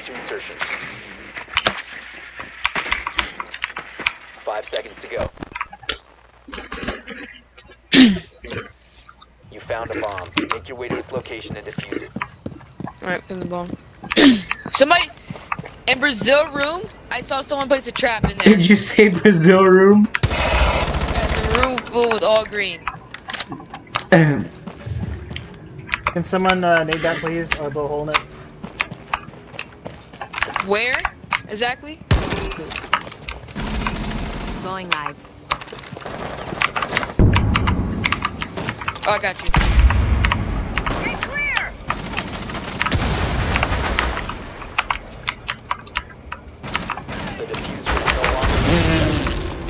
to insertion. 5 seconds to go. You found a bomb. Make your way to its location and defuse it. Alright, pin the bomb. Somebody in Brazil room, I saw someone place a trap in there. Did you say Brazil room? That's a room full with all green. Can someone nade that, please? Or blow a hole in it? Where exactly? Going live. Oh, I got you. Get clear! The diffuser is no longer.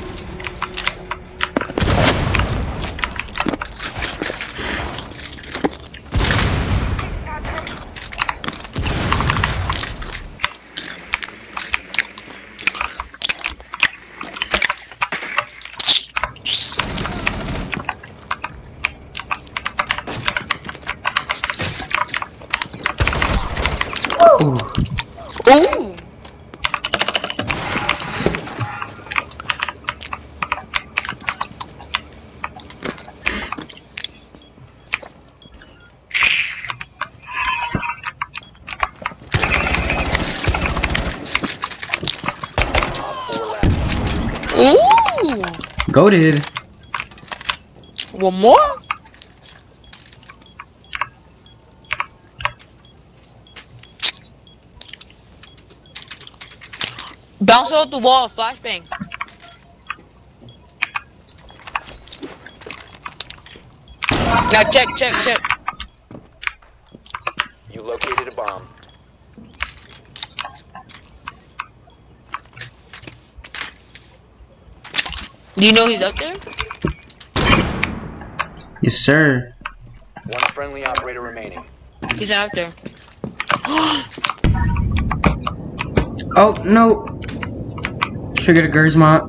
Ooh! Ooh! Goated. One more? Bounce off the wall, flashbang. Now check. You located a bomb. Do you know he's up there? Yes, sir. One friendly operator remaining. He's out there. Oh, no. Triggered a Gersmont.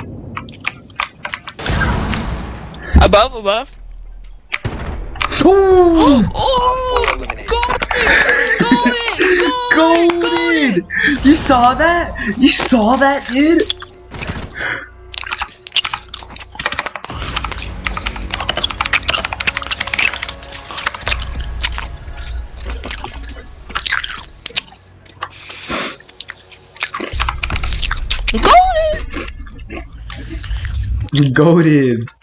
Above. Ooh! Oh! Goated! You saw that? You saw that, dude? Goated!